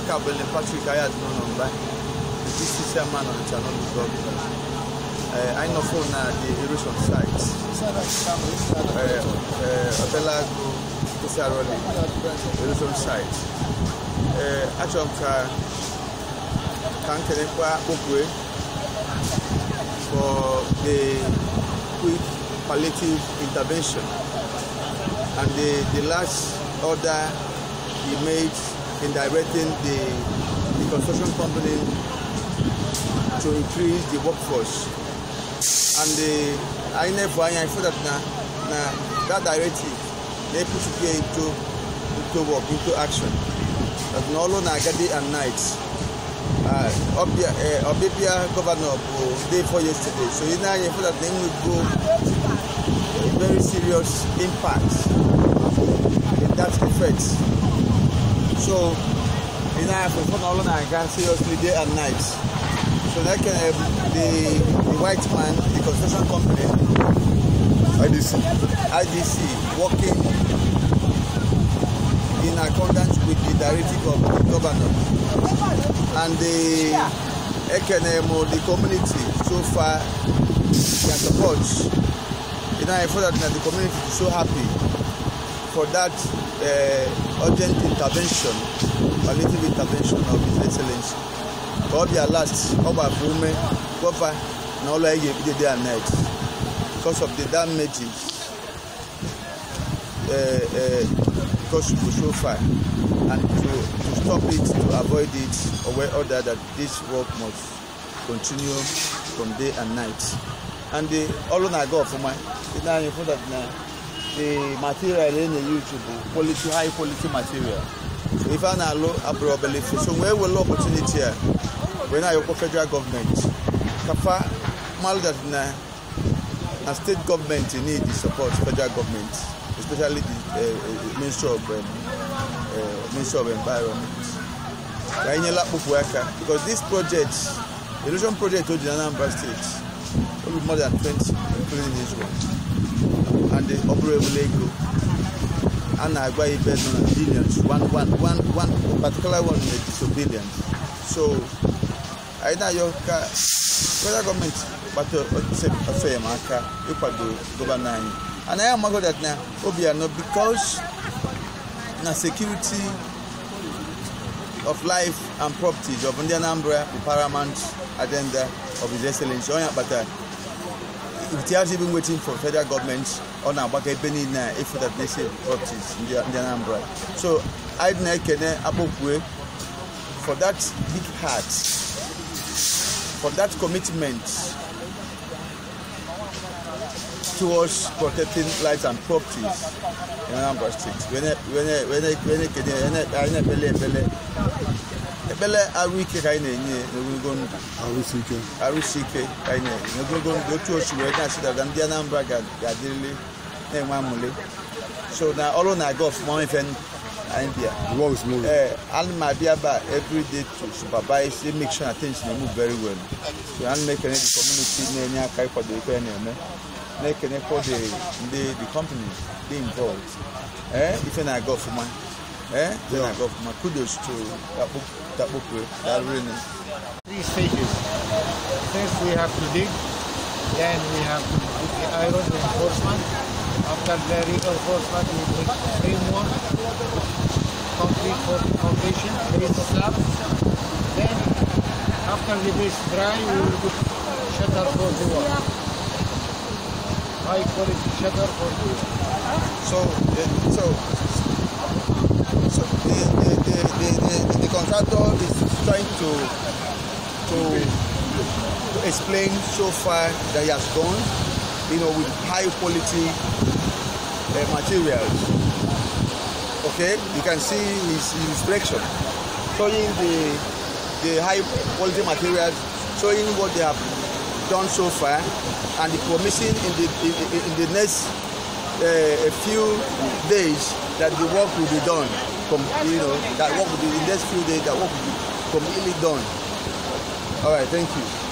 Akabele Patrick Ayat Nomba, the DC chairman of the channel government. I know for now the erosion site. Nkisi Aroli Erosion site. Actually, can for the quick palliative intervention, and the last order he made in directing the construction company to increase the workforce, and I feel that that directive they put it into work, into action. That no longer day and night. Obia governor day for yesterday. So you know I feel that they will go very serious impact in that effect. So you know I feel no longer I can seriously day and night. So that can the white man, the construction company, IDC working in accordance with the directive of the governor and the community so far their support. You know, I feel that the community is so happy for that urgent intervention, palliative intervention of His Excellency. God be last, over Fume, Gofa, and all I gave the day and night because of the damages. Because so far, and to stop it, to avoid it, or where order that this work must continue from day and night. And the all I go for my, you know that the material in the YouTube quality, high quality material. So if I know probably so where will opportunity here when I go federal government, Kafa mal that na state government need the support federal government. Especially the Ministry of Environment. Because this project, the erosion project in Anambra State, will be more than 20, including this one. And the operable Lego, and I buy billions, one particular one is billions. So, I know your federal government, but say Marka, you could govern. And I am going that now, Obiano, because the security of life and properties of Anambra, the paramount agenda of His Excellency. But if they are even waiting for federal government on our bucket penny now, if that they say properties in Anambra. So I can for that big heart, for that commitment towards protecting lives and properties in Anambra State. So now all on I go from one event India. I'll my be about every day to supervise, make sure attention move very well. So I'll make any community for the the company be involved. If I go for my kudos to that book that really. 3 stages. First we have to dig, then we have to put the iron reinforcement. After the reinforcement we make framework, complete foundation, base slab. Then after the base dry we will put shutter for the wall. High quality shutter for the the contractor is trying to explain so far that he has gone, with high quality materials. Okay, you can see his inspection showing the high quality materials, showing what they have done so far, and the promising in the next a few days that the work will be done. That work will be in the next few days. That work will be completely done. All right, thank you.